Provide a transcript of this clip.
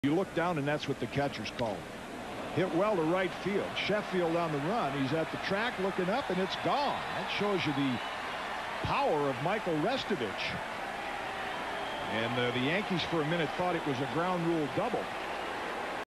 You look down, and that's what the catcher's called. Hit well to right field. Sheffield on the run. He's at the track looking up, and it's gone. That shows you the power of Michael Restovich. And the Yankees for a minute thought it was a ground rule double.